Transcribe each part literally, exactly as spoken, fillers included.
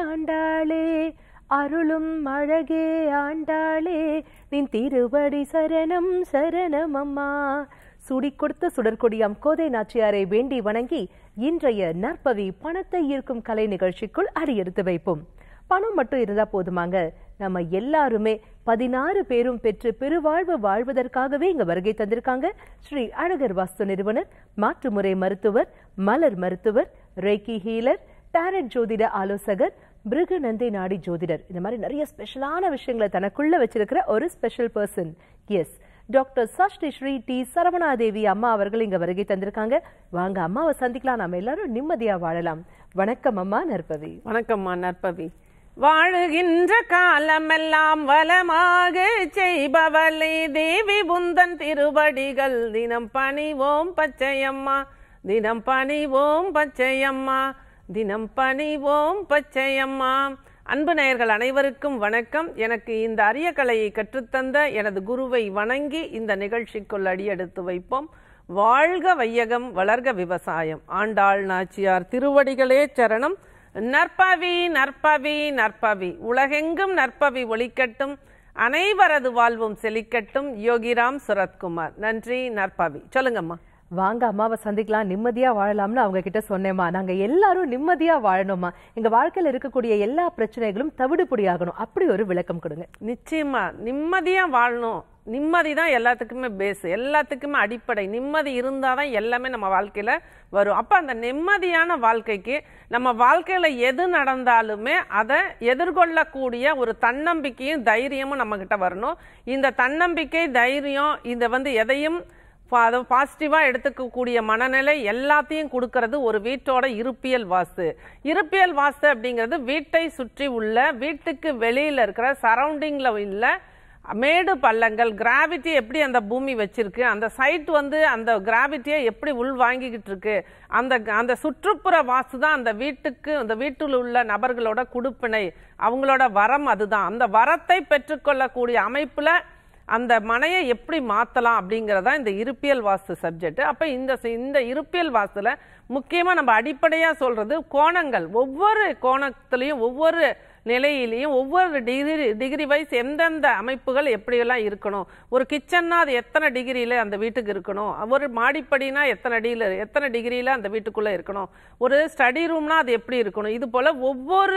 ஆண்டாளே அருளும் அழகே ஆண்டாளே நின் திருவடி சரணம் சரணம் அம்மா. சுடி கொடுத்த சுடற்கொடியாம் கோதை நாச்சியாரை வேண்டி வணங்கி இன்றைய நற்பவி பணத்தை ஈர்க்கும் கலை நிகழ்ச்சிக்குள் அடியெடுத்து வைப்போம். பணம் மட்டும் இருந்தா போதுமாங்க, நம்ம எல்லாருமே பதினாறு பேரும் பெற்று பெருவாழ்வு வாழ்வதற்காகவே இங்க வருகை தந்திருக்காங்க ஸ்ரீ அழகர் வாஸ்து நிறுவனர், மாற்றுமுறை மருத்துவர், மலர் மருத்துவர், ரேக்கி ஹீலர், டாரட் ஜோதிட ஆலோசகர், பிருகு நந்தி நாடி ஜோதிடர். இந்த மாதிரி நிறைய ஸ்பெஷலான விஷயங்களை தனக்குள்ள வச்சிருக்கிற ஒரு ஸ்பெஷல் பர்சன். எஸ், டாக்டர் சஷ ஸ்ரீ டி சரவணாதேவி அம்மா அவர்கள் இங்க வருகை தந்திருக்காங்க. வாங்க அம்மாவை சந்திக்கலாம், நம்ம எல்லாரும் நிம்மதியா வாழலாம். வணக்கம் அம்மா நற்பவி. வணக்கம்மா நற்பவி. வாழுகின்ற காலமெல்லாம் வளமாக செய்பவளே தேவி புந்தன் திருவடிகள் தினம் பணிவோம் பச்சையம்மா, தினம் பணிவோம் பச்சையம்மா, தினம் பணிவோம் பச்சையம்மா. அன்பு நேயர்கள் அனைவருக்கும் வணக்கம். எனக்கு இந்த அரிய கலையை கற்றுத்தந்த எனது குருவை வணங்கி இந்த நிகழ்ச்சிக்குள் அடியெடுத்து வைப்போம். வாழ்க வையகம், வளர்க விவசாயம். ஆண்டாள் நாச்சியார் திருவடிகளே சரணம். நற்பவி நற்பவி நற்பவி, உலகெங்கும் நற்பவி ஒளிக்கட்டும், அனைவரது வாழ்வும் செழிக்கட்டும். யோகிராம் சுரத்குமார். நன்றி நற்பவி. சொல்லுங்கம்மா. வாங்க அம்மாவை சந்திக்கலாம், நிம்மதியா வாழலாம்னு அவங்க கிட்ட சொன்னேம்மா. நாங்க எல்லாரும் நிம்மதியா வாழணுமா, எங்க வாழ்க்கையில இருக்கக்கூடிய எல்லா பிரச்சனைகளும் தவிடுபொடியாகணும், அப்படி ஒரு விளக்கம் கொடுங்க. நிச்சயமா நிம்மதியா வாழணும். நிம்மதி தான் எல்லாத்துக்குமே பேஸ், எல்லாத்துக்குமே அடிப்படை. நிம்மதி இருந்தாதான் எல்லாமே நம்ம வாழ்க்கையில வரும். அப்ப அந்த நிம்மதியான வாழ்க்கைக்கு நம்ம வாழ்க்கையில எது நடந்தாலுமே அதை எதிர்கொள்ளக்கூடிய ஒரு தன்னம்பிக்கையும் தைரியமும் நம்ம கிட்ட வரணும். இந்த தன்னம்பிக்கை தைரியம் இந்த வந்து எதையும் பாசிட்டிவா எடுத்துக்கக்கூடிய மனநிலை எல்லாத்தையும் கொடுக்கறது ஒரு வீட்டோட இருப்பியல் வாஸ்து. இருப்பியல் வாஸ்து அப்படிங்கிறது வீட்டை சுற்றி உள்ள, வீட்டுக்கு வெளியில இருக்கிற சரௌண்டிங்ல இல்ல மேடு பள்ளங்கள், கிராவிட்டி எப்படி அந்த பூமி வச்சிருக்கு, அந்த சைட் வந்து அந்த கிராவிட்டியை எப்படி உள் வாங்கிக்கிட்டு இருக்கு, அந்த அந்த சுற்றுப்புற வாஸ்து தான் அந்த வீட்டுக்கு, அந்த வீட்டில் உள்ள நபர்களோட குடுப்பினை, அவங்களோட வரம். அதுதான் அந்த வரத்தை பெற்றுக்கொள்ளக்கூடிய அமைப்புல அந்த மனையை எப்படி மாத்தலாம் அப்படிங்கறதா இந்த இருப்பியல் வாஸ்து சப்ஜெக்ட். அப்ப இந்த இந்த இருப்பியல் வாஸ்துல முக்கியமா நம்ம அடிப்படையா சொல்றது கோணங்கள். ஒவ்வொரு கோணத்திலையும் ஒவ்வொரு நிலையிலையும் ஒவ்வொரு டிகிரி டிகிரி வைஸ் எந்தெந்த அமைப்புகள் எப்படியெல்லாம் இருக்கணும். ஒரு கிச்சன்னா அது எத்தனை டிகிரியில அந்த வீட்டுக்கு இருக்கணும், ஒரு மாடிப்படினா எத்தனை அடியில எத்தனை டிகிரியில அந்த வீட்டுக்குள்ள இருக்கணும், ஒரு ஸ்டடி ரூம்னா அது எப்படி இருக்கணும். இது போல ஒவ்வொரு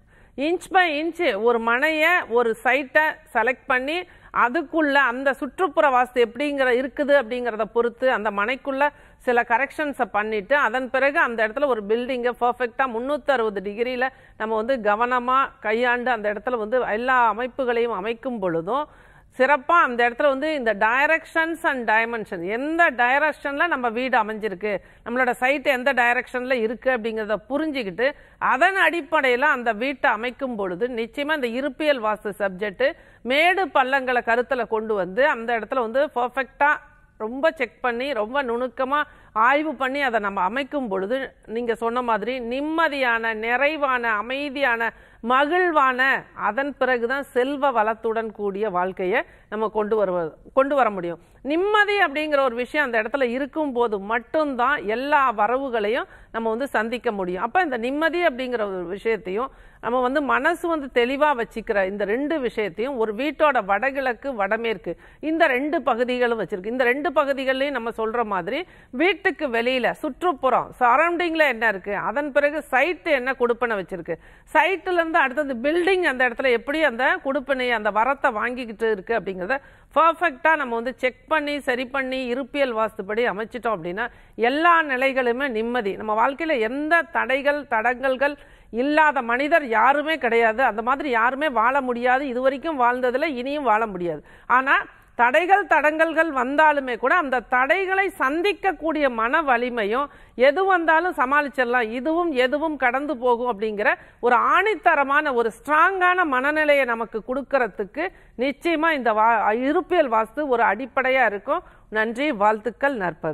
இன்ச் பை இன்ச் ஒரு மனையை ஒரு சைட்டை செலக்ட் பண்ணி அதுக்குள்ள அந்த சுற்றுப்புற வாஸ்து எப்படிங்கிற இருக்குது அப்படிங்கிறத பொறுத்து அந்த மனைக்குள்ள சில கரெக்ஷன்ஸை பண்ணிட்டு அதன் பிறகு அந்த இடத்துல ஒரு பில்டிங்கை பர்ஃபெக்டா முன்னூத்தி அறுபது டிகிரியில நம்ம வந்து கவனமா கையாண்டு அந்த இடத்துல வந்து எல்லா அமைப்புகளையும் அமைக்கும் பொழுதும் சிறப்பா அந்த இடத்துல வந்து இந்த டைரக்ஷன்ஸ் அண்ட் டைமென்ஷன், எந்த டைரக்ஷன்ல நம்ம வீடு அமைஞ்சிருக்கு, நம்மளோட சைட் எந்த டைரக்ஷன்ல இருக்கு அப்படிங்கிறத புரிஞ்சுக்கிட்டு அதன் அடிப்படையில அந்த வீட்டை அமைக்கும் பொழுது நிச்சயமா இந்த இருப்பியல் வாஸ்து சப்ஜெக்ட் மேடு பள்ளங்களை கருத்துல கொண்டு வந்து அந்த இடத்துல வந்து பர்ஃபெக்டா ரொம்ப செக் பண்ணி ரொம்ப நுணுக்கமா ஆய்வு பண்ணி அதை நம்ம அமைக்கும் பொழுது நீங்க சொன்ன மாதிரி நிம்மதியான, நிறைவான, அமைதியான, மகிழ்வான, அதன் பிறகுதான் செல்வ வளத்துடன் கூடிய வாழ்க்கையை நம்ம கொண்டு வர கொண்டு வர முடியும். நிம்மதி அப்படிங்கிற ஒரு விஷயம் அந்த இடத்துல இருக்கும் போது மட்டும்தான் எல்லா வரவுகளையும் நம்ம வந்து சந்திக்க முடியும். அப்ப இந்த நிம்மதி அப்படிங்கிற ஒரு விஷயத்தையும் நம்ம வந்து மனசு வந்து தெளிவா வச்சுக்கிற இந்த ரெண்டு விஷயத்தையும் ஒரு வீட்டோட வடகிழக்கு, வடமேற்கு இந்த ரெண்டு பகுதிகளும் வச்சிருக்கு. இந்த ரெண்டு பகுதிகளையும் நம்ம சொல்ற மாதிரி வீட்டுக்கு வெளியில சுற்றுப்புறம் சரௌண்டிங்ல என்ன இருக்கு, அதன் பிறகு சைட்டு என்ன கொடுப்பனை வச்சிருக்கு, சைட்டுல இருந்து அடுத்தது பில்டிங் அந்த இடத்துல எப்படி அந்த கொடுப்பனை அந்த வரத்தை வாங்கிக்கிட்டு இருக்கு அப்படிங்கிறத பர்ஃபெக்டா நம்ம வந்து செக் பண்ணி சரி பண்ணி இருப்பியல் வாஸ்துப்படி அமைச்சிட்டோம் அப்படின்னா எல்லா நிலைகளுமே நிம்மதி. நம்ம வாழ்க்கையில எந்த தடைகள் தடங்கல்கள் இல்லாத மனிதர் யாருமே கிடையாது. அந்த மாதிரி யாருமே வாழ முடியாது, இதுவரைக்கும் வாழ்ந்ததுல இனியும் வாழ முடியாது. ஆனா தடைகள் தடங்கல்கள் வந்தாலுமே கூட அந்த தடைகளை சந்திக்கக்கூடிய மன வலிமையும் எது வந்தாலும் சமாளிச்சிடலாம், இதுவும் எதுவும் கடந்து போகும் அப்படிங்கிற ஒரு ஆணித்தரமான ஒரு ஸ்ட்ராங்கான மனநிலையை நமக்கு கொடுக்கறதுக்கு நிச்சயமா இந்த வா இருப்பியல் வாஸ்து ஒரு அடிப்படையா இருக்கும். நன்றி, வாழ்த்துக்கள் நற்பவி.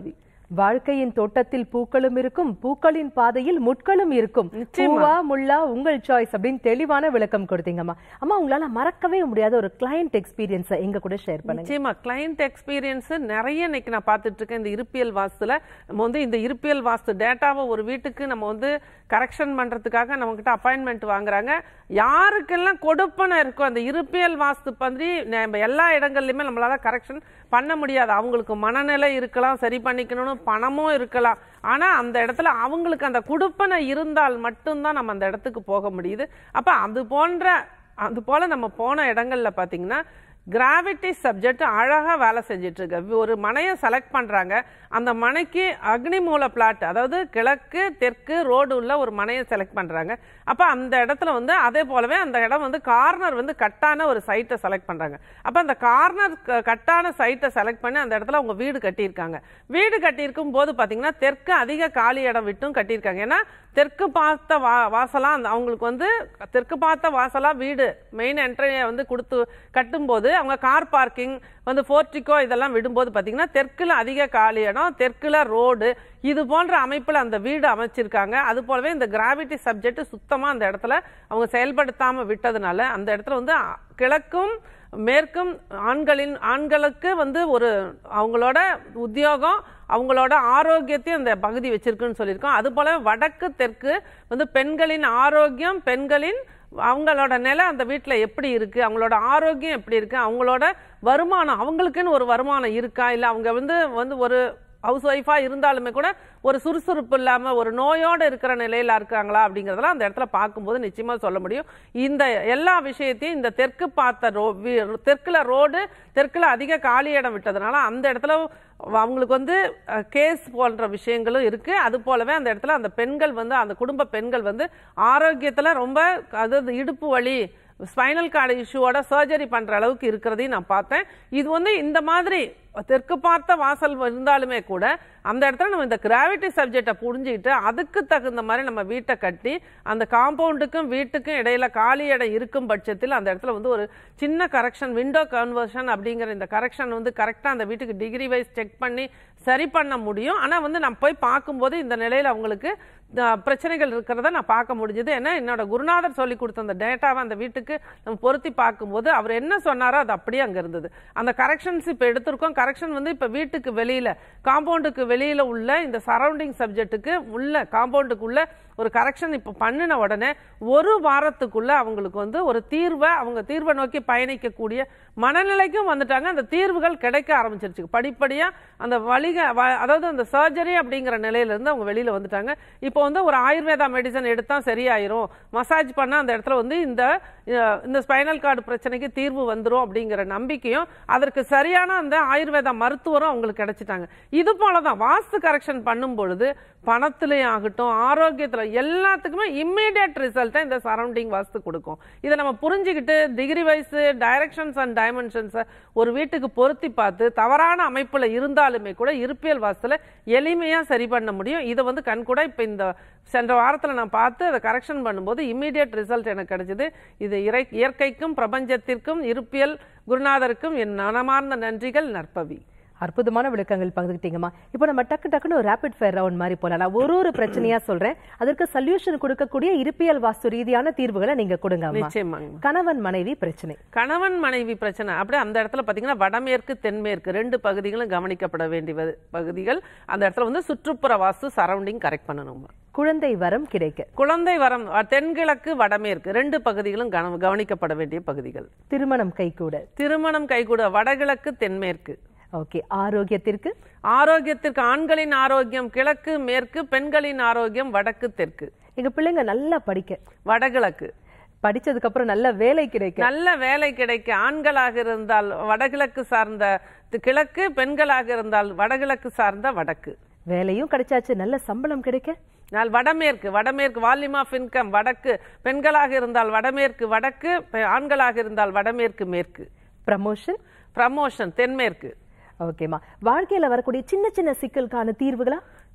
வாழ்க்கையின் தோட்டத்தில் பூக்களும் இருக்கும், பூக்களின் பாதையில் முட்களும் இருக்கும், பூவா முள்ளா உங்கள் சாய்ஸ் அப்படின்னு தெளிவான விளக்கம் கொடுத்தீங்கம்மா. அம்மா, உங்களால மறக்கவே முடியாத ஒரு கிளையண்ட் எக்ஸ்பீரியன்ஸ் எங்க கூட ஷேர் பண்ணுங்க. நிச்சயமா கிளையண்ட் எக்ஸ்பீரியன்ஸ் நிறைய இன்னைக்கு நான் பார்த்துட்டு இருக்கேன். இந்த இருப்பியல் வாஸ்துல நம்ம வந்து இந்த இருப்பியல் வாஸ்து டேட்டாவை ஒரு வீட்டுக்கு நம்ம வந்து கரெக்ஷன் பண்றதுக்காக நம்ம கிட்ட அப்பாயின்மெண்ட் வாங்குறாங்க. யாருக்கெல்லாம் கொடுப்பனை இருக்கும் அந்த இருப்பியல் வாஸ்து பற்றி நம்ம எல்லா இடங்கள்லயுமே நம்மளால கரெக்ஷன் பண்ண முடியாது. அவங்களுக்கு மனநிலை இருக்கலாம், சரி பண்ணிக்கணும்னு பணமும் இருக்கலாம். ஆனா அந்த இடத்துல அவங்களுக்கு அந்த கொடுப்பனை இருந்தால் மட்டும்தான் நம்ம அந்த இடத்துக்கு போக முடியுது. அப்ப அது போன்ற அது போல நம்ம போன இடங்கள்ல பாத்தீங்கன்னா கிராவிட்டி சப்ஜெக்ட் அழகா வேலை செஞ்சிட்டு இருக்கு. ஒரு மனையை செலக்ட் பண்றாங்க, அந்த மனைக்கு அக்னி மூல பிளாட், அதாவது கிழக்கு தெற்கு ரோடு உள்ள ஒரு மனையை செலக்ட் பண்றாங்க. அப்ப அந்த இடத்துல வந்து அதே போலவே அந்த இடம் வந்து கார்னர் வந்து கட்டான ஒரு சைட்டை செலக்ட் பண்றாங்க. அப்ப அந்த கார்னர் கட்டான சைட்டை செலக்ட் பண்ணி அந்த இடத்துல அவங்க வீடு கட்டியிருக்காங்க. வீடு கட்டியிருக்கும் போது பாத்தீங்கன்னா தெற்கு அதிக காலி இடம் விட்டும் கட்டியிருக்காங்க. ஏன்னா தெற்கு பார்த்த வா வாசலா அவங்களுக்கு வந்து தெற்கு பார்த்த வாசலா வீடு மெயின் என்ட்ரியை வந்து கொடுத்து கட்டும்போது அவங்க கார் பார்க்கிங் வந்து போர்ட்டிகோ இதெல்லாம் விடும்போது பாத்தீங்கன்னா தெற்குல அதிக காலி இடம், தெற்குல ரோடு, இது போன்ற அமைப்புல அந்த வீடு அமைச்சிருக்காங்க. அது போலவே இந்த கிராவிட்டி சப்ஜெக்ட் சுத்தமா அந்த இடத்துல அவங்க செயல்படுத்தாம விட்டதுனால அந்த இடத்துல வந்து கிழக்கும் மேற்கும் ஆண்களின் ஆண்களுக்கு வந்து ஒரு அவங்களோட உத்தியோகம் அவங்களோட ஆரோக்கியத்தையும் அந்த பகுதி வச்சிருக்குன்னு சொல்லியிருக்கோம். அது போல வடக்கு தெற்கு வந்து பெண்களின் ஆரோக்கியம், பெண்களின் அவங்களோட நிலை அந்த வீட்டில் எப்படி இருக்கு, அவங்களோட ஆரோக்கியம் எப்படி இருக்கு, அவங்களோட வருமானம் அவங்களுக்குன்னு ஒரு வருமானம் இருக்கா, இல்லை அவங்க வந்து வந்து ஒரு ஹவுஸ் ஒய்ஃபா இருந்தாலுமே கூட ஒரு சுறுசுறுப்பு இல்லாம ஒரு நோயோட இருக்கிற நிலையில இருக்காங்களா அப்படிங்கறதெல்லாம் அந்த இடத்துல பார்க்கும்போது நிச்சயமா சொல்ல முடியும். இந்த எல்லா விஷயத்தையும் இந்த தெற்கு பார்த்த ரோ தெற்குல ரோடு, தெற்குல அதிக காலி இடம் விட்டதுனால அந்த இடத்துல அவங்களுக்கு வந்து கேஸ் போன்ற விஷயங்களும் இருக்கு. அது போலவே அந்த இடத்துல அந்த பெண்கள் வந்து அந்த குடும்ப பெண்கள் வந்து ஆரோக்கியத்துல ரொம்ப அதாவது இடுப்பு வலி, ஸ்பைனல் கார்டு இஷ்யூவோட சர்ஜரி பண்ற அளவுக்கு இருக்கிறதையும் நான் பார்த்தேன். இது வந்து இந்த மாதிரி தெற்கு பார்த்த வாசல் இருந்தாலுமே கூட அந்த இடத்துல நம்ம இந்த கிராவிட்டி சப்ஜெக்டை புரிஞ்சுக்கிட்டு அதுக்கு தகுந்த மாதிரி நம்ம வீட்டை கட்டி அந்த காம்பவுண்டுக்கும் வீட்டுக்கும் இடையில காலி இடம் இருக்கும் பட்சத்தில் அந்த இடத்துல வந்து ஒரு சின்ன கரெக்ஷன், விண்டோ கன்வர்ஷன் அப்படிங்கிற இந்த கரெக்ஷன் வந்து கரெக்டாக அந்த வீட்டுக்கு டிகிரி வைஸ் செக் பண்ணி சரி பண்ண முடியும். ஆனால் வந்து நம்ம போய் பார்க்கும்போது இந்த நிலையில் அவங்களுக்கு பிரச்சனைகள் இருக்கிறத நான் பார்க்க முடிஞ்சது. ஏன்னா என்னோட குருநாதர் சொல்லி கொடுத்த அந்த டேட்டாவை அந்த வீட்டுக்கு நம்ம பொருத்தி பார்க்கும்போது அவர் என்ன சொன்னாரோ அது அப்படியே அங்கே இருந்தது. அந்த கரெக்ஷன்ஸ் இப்போ எடுத்திருக்கோம். கரெக்ஷன் வந்து இப்போ வீட்டுக்கு வெளியில காம்பவுண்டுக்கு வெளியில உள்ள இந்த சரௌண்டிங் சப்ஜெக்ட்டுக்கு உள்ள காம்பவுண்டுக்குள்ள ஒரு கரெக்ஷன் இப்போ பண்ணின உடனே ஒரு வாரத்துக்குள்ள அவங்களுக்கு வந்து ஒரு தீர்வை அவங்க தீர்வை நோக்கி பயணிக்கக்கூடிய மனநிலைக்கும் வந்துட்டாங்க. அந்த தீர்வுகள் கிடைக்க ஆரம்பிச்சிருச்சு படிப்படியா. அந்த வழிக அதாவது அந்த சர்ஜரி அப்படிங்கிற நிலையில இருந்து அவங்க வெளியில வந்துட்டாங்க. இப்போ வந்து ஒரு ஆயுர்வேதா மெடிசன் எடுத்தா சரியாயிரும், மசாஜ் பண்ணா அந்த இடத்துல வந்து இந்த இந்த ஸ்பைனல் கார்டு பிரச்சனைக்கு தீர்வு வந்துடும் அப்படிங்கிற நம்பிக்கையும் அதற்கு சரியான அந்த ஆயுர்வேதா மருத்துவரும் அவங்களுக்கு கிடைச்சிட்டாங்க. இது போலதான் வாஸ்து கரெக்ஷன் பண்ணும் பொழுது பணத்திலேயே ஆகட்டும், ஆரோக்கியத்துல எல்லாத்துக்குமே இம்மீடியட் ரிசல்ட்டை இந்த சரௌண்டிங் வாஸ்து கொடுக்கும். இதை நம்ம புரிஞ்சுக்கிட்டு டிகிரி வைஸ் டைரக்ஷன்ஸ் அண்ட் டைமென்ஷன்ஸை ஒரு வீட்டுக்கு பொருத்தி பார்த்து தவறான அமைப்புல இருந்தாலுமே கூட இருப்பியல் வாஸ்துல எளிமையா சரி பண்ண முடியும். இதை வந்து கண்கூட இப்ப இந்த சென்ற வாரத்தில் நான் பார்த்து அதை கரெக்ஷன் பண்ணும்போது இம்மீடியட் ரிசல்ட் எனக்கு கிடைச்சது. இது இயற்கைக்கும் பிரபஞ்சத்திற்கும் இருப்பியல் குருநாதருக்கும் என் மனமார்ந்த நன்றிகள். நற்பவி. அற்புதமான விளக்கங்கள் பகிர்ந்துட்டீங்கம்மா. இப்போ நம்ம டக்கு டக்குன்னு ஒரு ரேபிட் ஃபயர் ரவுண்ட் மாதிரி போலாம். ஒரு ஒரு பிரச்சனையா சொல்றேன், அதற்கு சொல்யூஷன் கொடுக்கக்கூடிய இருப்பியல் வாஸ்து ரீதியான தீர்வுகளை நீங்க கொடுங்க. நிச்சயமாங்க. கணவன் மனைவி பிரச்சனை. கணவன் மனைவி பிரச்சனை அப்படியே அந்த இடத்துல பாத்தீங்கன்னா வடமேற்கு தென்மேற்கு ரெண்டு பகுதிகளும் கவனிக்கப்பட வேண்டிய பகுதிகள். அந்த இடத்துல வந்து சுற்றுப்புற வாஸ்து சரௌண்டிங் கரெக்ட் பண்ணணும். குழந்தை வரம் கிடைக்க. குழந்தை வரம் தென்கிழக்கு வடமேற்கு ரெண்டு பகுதிகளும் கவனிக்கப்பட வேண்டிய பகுதிகள். திருமணம் கைகூட. திருமணம் கைகூட வடகிழக்கு தென்மேற்கு. ஓகே. ஆரோக்கியத்திற்கு. ஆரோக்கியத்திற்கு ஆண்களின் ஆரோக்கியம் கிழக்கு மேற்கு, பெண்களின் ஆரோக்கியம் வடக்கு தெற்கு. எங்க பிள்ளைங்க நல்லா படிக்க வடகிழக்கு. படிச்சதுக்கு அப்புறம் நல்ல வேலை கிடைக்க. நல்ல வேலை கிடைக்க ஆண்களாக இருந்தால் வடகிழக்கு சார்ந்த கிழக்கு, பெண்களாக இருந்தால் வடகிழக்கு சார்ந்த வடக்கு. வேலையும் கிடைச்சாச்சு, நல்ல சம்பளம் கிடைக்க நாள் வடமேற்கு. வடமேற்கு வால்யூம் ஆஃப் இன்கம் வடக்கு, பெண்களாக இருந்தால் வடமேற்கு வடக்கு, ஆண்களாக இருந்தால் வடமேற்கு மேற்கு. ப்ரமோஷன். ப்ரமோஷன் தென்மேற்கு. ஓகேமா. வாழ்க்கையில வரக்கூடிய சின்ன சின்ன சிக்கலுக்கான தீர்வுகளா?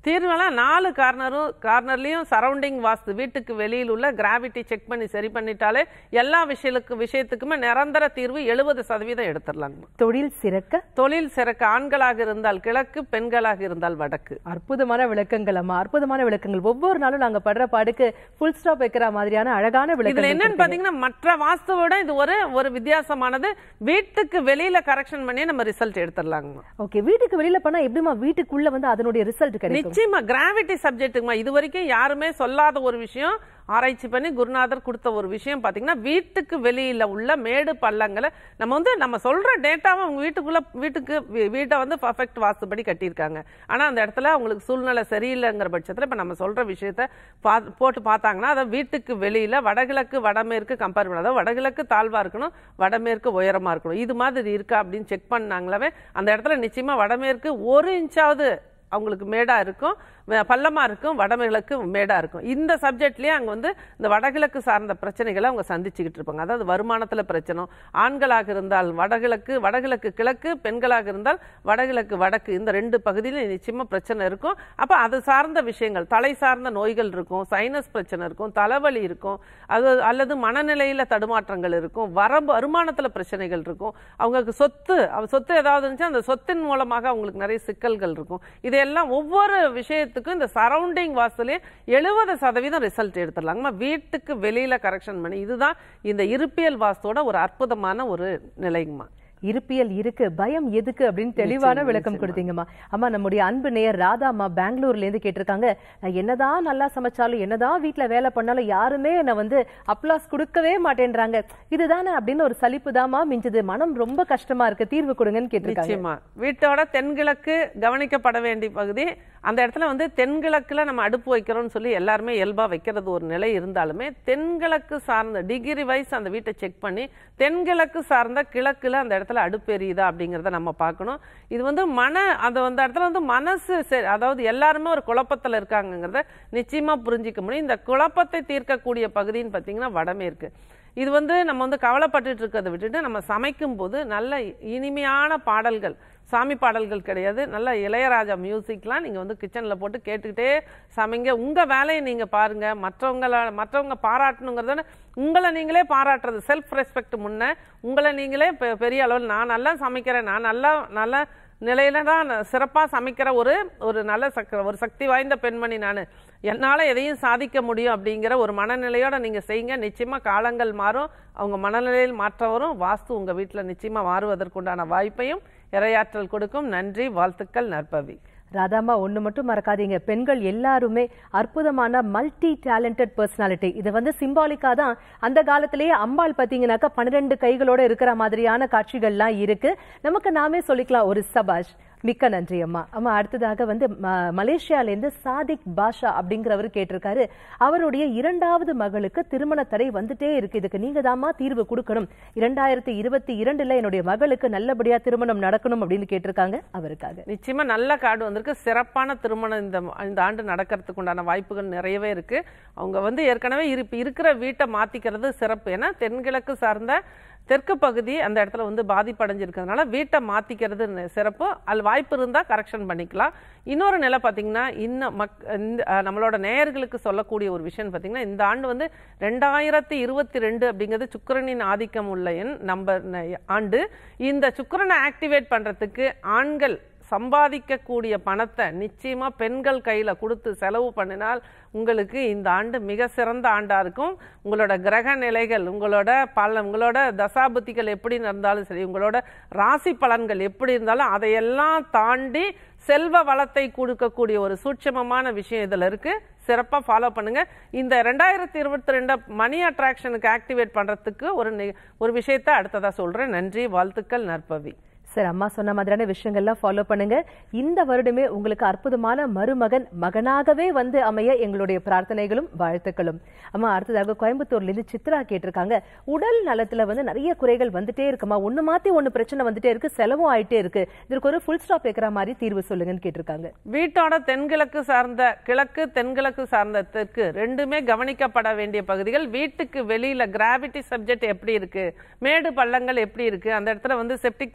தீர்வுலாம் நாலு கார்னரும் கார்னர்லயும் சரௌண்டிங் வாஸ்து வீட்டுக்கு வெளியில் உள்ள கிராவிட்டி செக் பண்ணி சரி பண்ணிட்டாலே எல்லா விஷயத்துக்கு விஷயத்துக்குமே நிரந்தர தீர்வு எழுபது சதவீதம் எடுத்துடலாங்க. தொழில் சிறக்க தொழில் சிறக்க ஆண்களாக இருந்தால் கிழக்கு, பெண்களாக இருந்தால் வடக்கு. அற்புதமான விளக்கங்கள் அம்மா, அற்புதமான விளக்கங்கள். ஒவ்வொரு நாளும் நாங்க படுற பாடுக்கு ஃபுல் ஸ்டாப் வைக்கிற மாதிரியான அழகான விளக்கங்கள். இதுல என்னன்னு பாத்தீங்கன்னா மற்ற வாஸ்துவோட இது ஒரு ஒரு வித்தியாசமானது. வீட்டுக்கு வெளியில கரெக்ஷன் பண்ணி நம்ம ரிசல்ட் எடுத்துடலாங்க. ஓகே, வீட்டுக்கு வெளியில பண்ணா எப்படிமா வீட்டுக்குள்ள வந்து அதனுடைய ரிசல்ட் கிடைக்கும்? நிச்சயமா கிராவிட்டி சப்ஜெக்ட்டுமா இது வரைக்கும் யாருமே சொல்லாத ஒரு விஷயம், ஆராய்ச்சி பண்ணி குருநாதர் கொடுத்த ஒரு விஷயம் பாத்தீங்கன்னா வீட்டுக்கு வெளியில உள்ள மேடு பள்ளங்களை நம்ம வந்து நம்ம சொல்ற டேட்டாவை அவங்க வீட்டுக்குள்ள வீட்டுக்கு வீட்டை வந்து பர்ஃபெக்ட் வாஸ்துபடி கட்டியிருக்காங்க. ஆனா அந்த இடத்துல அவங்களுக்கு சூழ்நிலை சரியில்லைங்கிற பட்சத்துல இப்ப நம்ம சொல்ற விஷயத்த போட்டு பார்த்தாங்கன்னா அதை வீட்டுக்கு வெளியில வடகிழக்கு வடமேற்கு கம்பேர் பண்ணாத வடகிழக்கு தாழ்வா இருக்கணும், வடமேற்கு உயரமா இருக்கணும், இது மாதிரி இருக்கா அப்படின்னு செக் பண்ணாங்களாவே அந்த இடத்துல நிச்சயமா வடமேற்கு ஒரு இன்ச்சாவது அவங்களுக்கு மேடா இருக்கும், பள்ளமா இருக்கும், வடகிழக்கு மேடா இருக்கும். இந்த சப்ஜெக்ட்லயே அங்க வந்து இந்த வடகிழக்கு சார்ந்த பிரச்சனைகளை அவங்க சந்திச்சுக்கிட்டு இருப்பாங்க. அதாவது வருமானத்துல பிரச்சனை, ஆண்களாக இருந்தால் வடகிழக்கு வடகிழக்கு கிழக்கு, பெண்களாக இருந்தால் வடகிழக்கு வடக்கு, இந்த ரெண்டு பகுதியில நிச்சயமா பிரச்சனை இருக்கும். அப்ப அது சார்ந்த விஷயங்கள், தலை சார்ந்த நோய்கள் இருக்கும், சைனஸ் பிரச்சனை இருக்கும், தலைவலி இருக்கும், அது அல்லது மனநிலையில தடுமாற்றங்கள் இருக்கும், வர வருமானத்துல பிரச்சனைகள் இருக்கும், அவங்களுக்கு சொத்து சொத்து ஏதாவது இருந்துச்சு அந்த சொத்தின் மூலமாக அவங்களுக்கு நிறைய சிக்கல்கள் இருக்கும். இதெல்லாம் ஒவ்வொரு விஷயத்துக்கும் இந்த சரௌண்டிங் வாஸ்துலயே எழுபது சதவீதம் ரிசல்ட் எடுத்துடலாங்கம்மா வீட்டுக்கு வெளியில கரெக்ஷன் பண்ணி. இதுதான் இந்த இருப்பியல் வாஸ்துவோட ஒரு அற்புதமான ஒரு நிலைங்கம்மா. இருப்பியல் இருக்கு, பயம் எதுக்கு அப்படின்னு தெளிவான விளக்கம் கொடுத்தீங்கம்மா. அம்மா, நம்முடைய அன்பு நேயர் ராதா அம்மா பெங்களூர்ல இருந்து கேட்டிருக்காங்க, நான் என்னதான் நல்லா சமைச்சாலும் என்னதான் வீட்டுல வேலை பண்ணாலும் யாருமே என்ன வந்து அப்ளாஸ் கொடுக்கவே மாட்டேன்றாங்க, இதுதானே அப்படின்னு ஒரு சலிப்பு தாமா மிஞ்சது, மனம் ரொம்ப கஷ்டமா இருக்கு, தீர்வு கொடுங்கன்னு கேட்டிருக்காங்க. வீட்டோட தென்கிழக்கு கவனிக்கப்பட வேண்டிய பகுதி, அந்த இடத்துல வந்து தென்கிழக்குல நம்ம அடுப்பு வைக்கிறோம்னு சொல்லி எல்லாருமே இயல்பா வைக்கிறது ஒரு நிலை இருந்தாலுமே தென்கிழக்கு சார்ந்த டிகிரி வைஸ் அந்த வீட்டை செக் பண்ணி தென்கிழக்கு சார்ந்த கிழக்குல அந்த இடத்துல அடுப்பு எரியுதா அப்படிங்கறத நம்ம பார்க்கணும். இது வந்து மன அந்த அந்த இடத்துல வந்து மனசு, அதாவது எல்லாருமே ஒரு குழப்பத்துல இருக்காங்கிறத நிச்சயமா புரிஞ்சிக்க முடியும். இந்த குழப்பத்தை தீர்க்கக்கூடிய பகுதின்னு பாத்தீங்கன்னா வடமேற்கு. இது வந்து நம்ம வந்து கவலைப்பட்டு இருக்கிறத விட்டுட்டு நம்ம சமைக்கும் போது நல்ல இனிமையான பாடல்கள், சாமி பாடல்கள் கிடையாது, நல்ல இளையராஜா மியூசிக்லாம் நீங்க வந்து கிச்சன்ல போட்டு கேட்டுக்கிட்டே சமைங்க. உங்க வேலையை நீங்க பாருங்க, மற்றவங்கள மற்றவங்க பாராட்டணுங்கிறத உங்களை நீங்களே பாராட்டுறது, செல்ஃப் ரெஸ்பெக்ட் முன்ன உங்களை நீங்களே பெரிய அளவில் நான் நல்லா சமைக்கிறேன், நான் நல்லா நல்லா நிலையில தான் சிறப்பா சமைக்கிற ஒரு ஒரு நல்ல சக்க ஒரு சக்தி வாய்ந்த பெண்மணி நான், என்னால எதையும் சாதிக்க முடியும் அப்படிங்கிற ஒரு மனநிலையோட நீங்க செய்யுங்க. நிச்சயமா காலங்கள் மாறும், அவங்க மனநிலையில் மாற்றம் வரும், வாஸ்து உங்க வீட்டுல நிச்சயமா மாறுவதற்குண்டான வாய்ப்பையும் இறையாற்றல் கொடுக்கும். நன்றி, வாழ்த்துக்கள், நற்பவி. ராதாமா, ஒண்ணு மட்டும் மறக்காதீங்க, பெண்கள் எல்லாருமே அற்புதமான மல்டி டேலண்டட் பர்சனாலிட்டி. இது வந்து சிம்பாலிக்கா தான் அந்த காலத்திலேயே அம்பாள் பாத்தீங்கன்னாக்கா பன்னிரெண்டு கைகளோட இருக்கிற மாதிரியான காட்சிகள்லாம் இருக்கு. நமக்கு நாமே சொல்லிக்கலாம் ஒரு சபாஷ். மிக்க நன்றி அம்மா. அம்மா, அடுத்ததாக வந்து மலேசியால இருந்து சாதிக் பாஷா அப்படிங்கிறவர் கேட்டிருக்காரு, அவருடைய இரண்டாவது மகளுக்கு திருமண தடை வந்துட்டே இருக்கு, இதுக்கு நீங்க தாமா தீர்வு கொடுக்கணும், இரண்டாயிரத்தி இருபத்தி இரண்டுல என்னுடைய மகளுக்கு நல்லபடியா திருமணம் நடக்கணும் அப்படின்னு கேட்டிருக்காங்க. அவருக்காக நிச்சயமா நல்ல கார்டு வந்திருக்கு, சிறப்பான திருமணம் இந்த இந்த ஆண்டு நடக்கிறதுக்கு உண்டான வாய்ப்புகள் நிறையவே இருக்கு. அவங்க வந்து ஏற்கனவே இருக்கிற வீட்டை மாத்திக்கிறது சிறப்பு. ஏன்னா தென்கிழக்கு சார்ந்த தெற்கு பகுதி அந்த இடத்துல வந்து பாதிப்படைஞ்சிருக்கிறதுனால வீட்டை மாத்திக்கிறது சிறப்பு. அது வாய்ப்பு இருந்தா கரெக்ஷன் பண்ணிக்கலாம். இன்னொரு நிலை பாத்தீங்கன்னா இன்னும் மக் நம்மளோட நேயர்களுக்கு சொல்லக்கூடிய ஒரு விஷயம் பாத்தீங்கன்னா, இந்த ஆண்டு வந்து ரெண்டாயிரத்தி இருபத்தி ரெண்டு அப்படிங்கிறது சுக்கிரனின் ஆதிக்கம் உள்ள எண் நம்பர் ஆண்டு. இந்த சுக்கிரனை ஆக்டிவேட் பண்றதுக்கு ஆண்கள் சம்பாதிக்கக்கூடிய பணத்தை நிச்சயமா பெண்கள் கையில கொடுத்து செலவு பண்ணினால் உங்களுக்கு இந்த ஆண்டு மிக சிறந்த ஆண்டா இருக்கும். உங்களோட கிரக நிலைகள், உங்களோட பல உங்களோட தசாபுத்திகள் எப்படி இருந்தாலும் சரி, உங்களோட ராசி பலன்கள் எப்படி இருந்தாலும் அதையெல்லாம் தாண்டி செல்வ வளத்தை கொடுக்கக்கூடிய ஒரு சூட்சமமான விஷயம் இதுல இருக்கு. சிறப்பா ஃபாலோ பண்ணுங்க. இந்த ரெண்டாயிரத்தி இருபத்தி ரெண்டு மணி அட்ராக்ஷனுக்கு ஆக்டிவேட் பண்றதுக்கு ஒரு ஒரு விஷயத்த அடுத்ததா சொல்றேன். நன்றி, வாழ்த்துக்கள், நற்பவி. சார், அம்மா சொன்ன மாதிரியான விஷயங்கள்லாம் ஃபாலோ பண்ணுங்க. இந்த வருடமே உங்களுக்கு அற்புதமான மருமகன் மகனாகவே வந்து அமைய எங்களுடைய பிரார்த்தனைகளும் வாழ்த்துக்களும். அம்மா, அடுத்ததாக கோயம்புத்தூர்ல இருந்து சித்ரா கேட்டிருக்காங்க, உடல் நலத்துல வந்து நிறைய குறைகள் வந்துட்டே இருக்குமா, ஒண்ணு மாத்தி ஒண்ணு பிரச்சனை வந்துட்டே இருக்கு, செலவும் ஆயிட்டே இருக்கு, இதற்கு ஒரு ஃபுல் ஸ்டாப் வைக்கிற மாதிரி தீர்வு சொல்லுங்கன்னு கேட்டிருக்காங்க. வீட்டோட தென்கிழக்கு சார்ந்த கிழக்கு, தென்கிழக்கு சார்ந்த தெற்கு ரெண்டுமே கவனிக்கப்பட வேண்டிய பகுதிகள். வீட்டுக்கு வெளியில கிராவிட்டி சப்ஜெக்ட் எப்படி இருக்கு, மேடு பள்ளங்கள் எப்படி இருக்கு, அந்த இடத்துல வந்து செப்டிக் டேங்க் வச்சு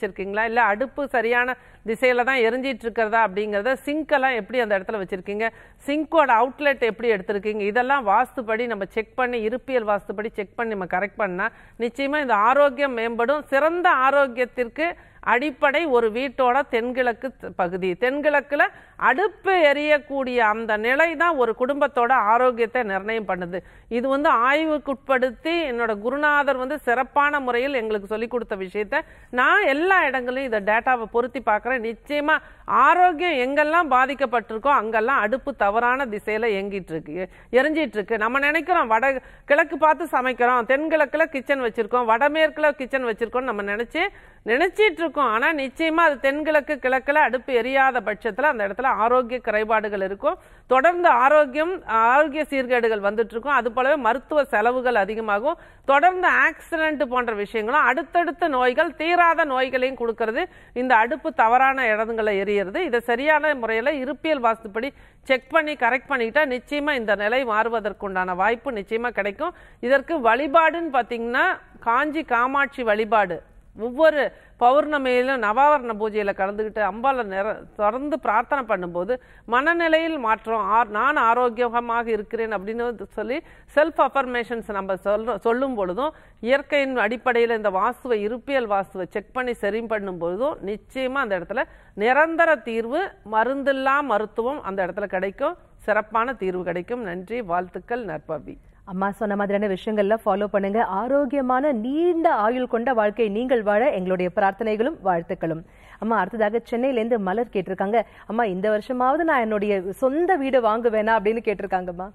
வச்சிருக்கீங்களா, இல்லை அடுப்பு சரியான திசையில தான் எரிஞ்சிட்டு இருக்கிறதா அப்படிங்கிறத, சிங்க்கெல்லாம் எப்படி அந்த இடத்துல வச்சிருக்கீங்க, சிங்கோட அவுட்லெட் எப்படி எடுத்திருக்கீங்க, இதெல்லாம் வாஸ்துப்படி நம்ம செக் பண்ணி, இருப்பியல் வாஸ்துப்படி செக் பண்ணி நம்ம கரெக்ட் பண்ணால் நிச்சயமாக இந்த ஆரோக்கியம் மேம்படும். சிறந்த ஆரோக்கியத்திற்கு அடிப்படை ஒரு வீட்டோட தென்கிழக்கு பகுதி. தென்கிழக்குல அடுப்பு எரியக்கூடிய அந்த நிலை தான் ஒரு குடும்பத்தோட ஆரோக்கியத்தை நிர்ணயம் பண்ணுது. இது வந்து ஆய்வுக்குட்படுத்தி என்னோட குருநாதர் வந்து சிறப்பான முறையில் எங்களுக்கு சொல்லி கொடுத்த விஷயத்த நான் எல்லா இடங்களையும் இதை டேட்டாவை பொருத்தி பார்க்குறேன். நிச்சயமா ஆரோக்கியம் எங்கெல்லாம் பாதிக்கப்பட்டிருக்கோ அங்கெல்லாம் அடுப்பு தவறான திசையில எங்கிட்டு இருக்கு, எரிஞ்சிட்டு இருக்கு. நம்ம நினைக்கிறோம் வட கிழக்கு பார்த்து சமைக்கிறோம், தென்கிழக்குல கிச்சன் வச்சிருக்கோம், வடமேற்குல கிச்சன் வச்சிருக்கோம் நம்ம நினைச்சு நினைச்சிட்டு இருக்கோம். ஆனா நிச்சயமா அது தென்கிழக்கு கிழக்குல அடுப்பு எரியாத பட்சத்துல அந்த இடத்துல ஆரோக்கிய குறைபாடுகள் இருக்கும். தொடர்ந்து ஆரோக்கியம் ஆரோக்கிய சீர்கேடுகள் வந்துட்டு இருக்கும். அது போலவே மருத்துவ செலவுகள் அதிகமாகும். தொடர்ந்து ஆக்சிடென்ட் போன்ற விஷயங்களும், அடுத்தடுத்த நோய்கள், தீராத நோய்களையும் கொடுக்கறது இந்த அடுப்பு தவறான இடங்களை எரியறது. இதை சரியான முறையில இருப்பியல் வாஸ்துப்படி செக் பண்ணி கரெக்ட் பண்ணிக்கிட்டா நிச்சயமா இந்த நிலை மாறுவதற்குண்டான வாய்ப்பு நிச்சயமா கிடைக்கும். இதற்கு வழிபாடுன்னு பாத்தீங்கன்னா காஞ்சி காமாட்சி வழிபாடு ஒவ்வொரு பௌர்ணமியிலும் நவாவரண பூஜையில கலந்துக்கிட்டு அம்பால நிற தொடர்ந்து பிரார்த்தனை பண்ணும்போது மனநிலையில் மாற்றம், நான் ஆரோக்கியமாக இருக்கிறேன் அப்படின்னு சொல்லி செல்ஃப் அஃபர்மேஷன்ஸ் நம்ம சொல்ற சொல்லும் பொழுதும், இயற்கையின் அடிப்படையில் இந்த வாஸ்துவை இருப்பியல் வாஸ்துவை செக் பண்ணி சரி பண்ணும் பொழுதும் நிச்சயமா அந்த இடத்துல நிரந்தர தீர்வு, மருந்தில்லா மருத்துவம் அந்த இடத்துல கிடைக்கும். சிறப்பான தீர்வு கிடைக்கும். நன்றி, வாழ்த்துக்கள், நற்பவி. அம்மா சொன்ன மாதிரியான விஷயங்கள்லாம் ஃபாலோ பண்ணுங்க. ஆரோக்கியமான நீண்ட ஆயுள் கொண்ட வாழ்க்கை நீங்கள் வாழ எங்களுடைய பிரார்த்தனைகளும் வாழ்த்துக்களும். அம்மா அடுத்ததாக சென்னையிலேருந்து மலர் கேட்டிருக்காங்க. அம்மா இந்த வருஷமாவது நான் என்னுடைய சொந்த வீடு வாங்குவேனா அப்படின்னு கேட்டிருக்காங்கம்மா.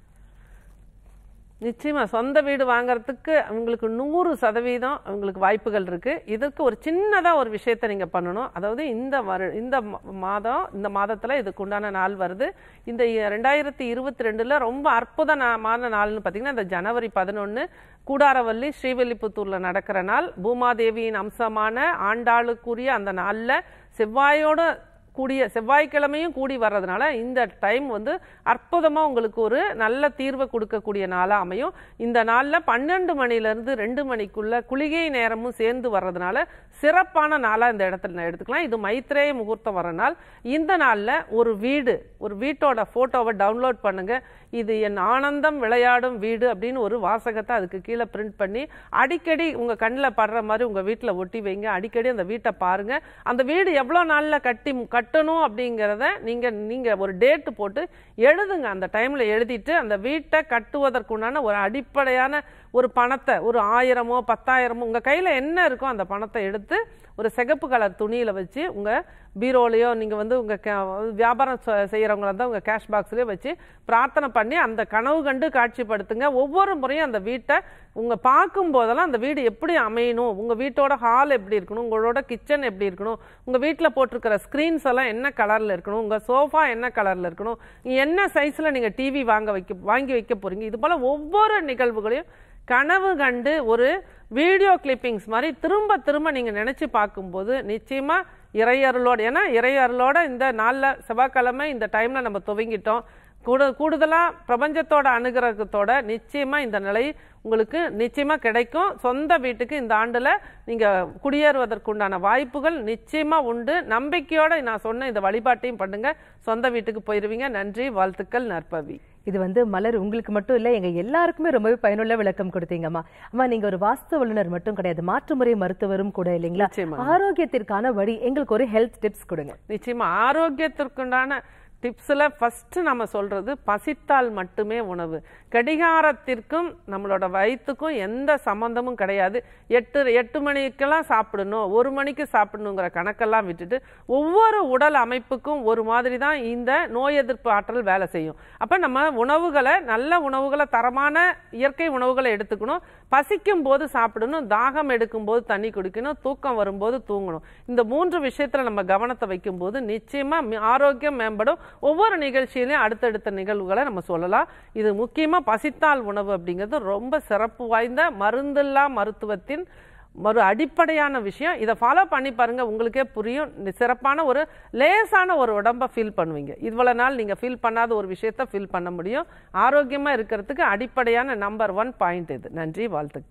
நிச்சயமா சொந்த வீடு வாங்கறதுக்கு அவங்களுக்கு நூறு சதவீதம் அவங்களுக்கு வாய்ப்புகள் இருக்கு. இதற்கு ஒரு சின்னதா ஒரு விஷயத்த நீங்க பண்ணணும். அதாவது இந்த வரு இந்த மாதம் இந்த மாதத்துல இதுக்கு உண்டான நாள் வருது. இந்த ரெண்டாயிரத்தி இருபத்தி ரெண்டுல ரொம்ப அற்புதமான நாள்னு பாத்தீங்கன்னா இந்த ஜனவரி பதினொன்னு கூடாரவல்லி ஸ்ரீவில்லிபுத்தூர்ல நடக்கிற நாள். பூமாதேவியின் அம்சமான ஆண்டாளுக்குரிய அந்த நாள்ல செவ்வாயோட கூடிய செவ்வாய்க்கிழமையும் கூடி வர்றதுனால இந்த டைம் வந்து அற்புதமா உங்களுக்கு ஒரு நல்ல தீர்வை கொடுக்கக்கூடிய நாளா அமையும். இந்த நாள்ல பன்னெண்டு மணில இருந்து ரெண்டு மணிக்குள்ள குளிகை நேரமும் சேர்ந்து வர்றதுனால சிறப்பான நாளா இந்த இடத்துல எடுத்துக்கலாம். இது மைத்ரேய முகூர்த்தம் வர நாள். இந்த நாள்ல ஒரு வீடு, ஒரு வீட்டோட போட்டோவை டவுன்லோட் பண்ணுங்க. இது என் ஆனந்தம் விளையாடும் வீடு அப்படின்னு ஒரு வாசகத்தை அதுக்கு கீழே பிரிண்ட் பண்ணி அடிக்கடி உங்க கண்ணில் படுற மாதிரி உங்க வீட்டில் ஒட்டி வைங்க. அடிக்கடி அந்த வீட்டை பாருங்க. அந்த வீடு எவ்வளோ நாளில் கட்டி கட்டணும் அப்படிங்கிறத நீங்க நீங்க ஒரு டேட்டு போட்டு எழுதுங்க. அந்த டைம்ல எழுதிட்டு அந்த வீட்டை கட்டுவதற்குண்டான ஒரு அடிப்படையான ஒரு பணத்தை, ஒரு ஆயிரமோ பத்தாயிரமோ உங்க கையில என்ன இருக்கோ அந்த பணத்தை எடுத்து ஒரு சிகப்பு கலர் துணியில வச்சு உங்க பீரோலையோ, நீங்க வந்து உங்க வியாபாரம் செய்யறவங்களா இருந்தா உங்க கேஷ் பாக்ஸ்லயோ வச்சு பிரார்த்தனை பண்ணி அந்த கனவு கண்டு காட்சிப்படுத்துங்க. ஒவ்வொரு முறையும் அந்த வீட்டை உங்க பார்க்கும் போதெல்லாம் அந்த வீடு எப்படி அமையணும், உங்க வீட்டோட ஹால் எப்படி இருக்கணும், உங்களோட கிச்சன் எப்படி இருக்கணும், உங்க வீட்டில் போட்டிருக்கிற ஸ்கிரீன்ஸ் எல்லாம் என்ன கலர்ல இருக்கணும், உங்க சோஃபா என்ன கலர்ல இருக்கணும், என்ன சைஸ்ல நீங்க டிவி வாங்க வைக்க வாங்கி வைக்க போறீங்க, இது போல ஒவ்வொரு நிகழ்வுகளையும் கனவு கண்டு ஒரு வீடியோ கிளிப்பிங்ஸ் மாதிரி திரும்ப திரும்ப நீங்க நினைச்சு பார்க்கும்போது நிச்சயமா இறையருளோட, ஏன்னா இறையருளோட இந்த நாள்ல செவ்வாய்க்கிழமை இந்த டைம்ல நம்ம துவங்கிட்டோம். கூட கூடுதலா பிரபஞ்சத்தோட அனுகிரகத்தோட நிச்சயமா இந்த நிலை உங்களுக்கு நிச்சயமா கிடைக்கும். சொந்த வீட்டுக்கு இந்த ஆண்டுல நீங்க குடியேறுவதற்குண்டான வாய்ப்புகள் நிச்சயமா உண்டு. நம்பிக்கையோட நான் சொன்ன இந்த வழிபாட்டையும் பண்ணுங்க, சொந்த வீட்டுக்கு போயிருவீங்க. நன்றி, வாழ்த்துக்கள், நற்பவி. இது வந்து மலர் உங்களுக்கு மட்டும் இல்ல, எங்க எல்லாருக்குமே ரொம்பவே பயனுள்ள விளக்கம் கொடுத்தீங்கம்மா. அம்மா நீங்க ஒரு வாஸ்து வல்லுநர் மட்டும் கிடையாது, மாற்றுமுறை மருத்துவரும் கூட இல்லைங்களா? ஆரோக்கியத்திற்கான வழி எங்களுக்கு ஒரு ஹெல்த் டிப்ஸ் கொடுங்க. நிச்சயமா ஆரோக்கியத்திற்குண்டான டிப்ஸ்ல ஃபர்ஸ்ட் நம்ம சொல்றது பசித்தால் மட்டுமே உணவு. கடிகாரத்திற்கும் நம்மளோட வயிற்றுக்கும் எந்த சம்பந்தமும் கிடையாது. எட்டு எட்டு மணிக்கெல்லாம் சாப்பிடணும், ஒரு மணிக்கு சாப்பிடணுங்கிற கணக்கெல்லாம் விட்டுட்டு ஒவ்வொரு உடல் அமைப்புக்கும் ஒரு மாதிரி தான் இந்த நோய் எதிர்ப்பு ஆற்றல் வேலை செய்யும். அப்ப நம்ம உணவுகளை, நல்ல உணவுகளை, தரமான இயற்கை உணவுகளை எடுத்துக்கணும். பசிக்கும் போது சாப்பிடணும், தாகம் எடுக்கும் போது தண்ணி குடிக்கணும், தூக்கம் வரும்போது தூங்கணும். இந்த மூன்று விஷயத்துல நம்ம கவனத்தை வைக்கும் போது நிச்சயமா ஆரோக்கியம் மேம்படும். ஒவ்வொரு நிகழ்ச்சியிலையும் அடுத்தடுத்த நிகழ்வுகளை நம்ம சொல்லலாம். இது முக்கியமா பசித்தால் உணவு அப்படிங்கிறது ரொம்ப சிறப்பு வாய்ந்த மருந்தில்லா மருத்துவத்தின் ஒரு அடிப்படையான விஷயம். இதை ஃபாலோ பண்ணி பாருங்க, உங்களுக்கே புரியும். சிறப்பான ஒரு லேசான ஒரு உடம்ப ஃபீல் பண்ணுவீங்க. இவ்வளவு நாள் நீங்க ஃபீல் பண்ணாத ஒரு விஷயத்த ஃபீல் பண்ண முடியும். ஆரோக்கியமா இருக்கிறதுக்கு அடிப்படையான நம்பர் ஒன் பாயிண்ட் இது. நன்றி, வாழ்த்துக்கள்.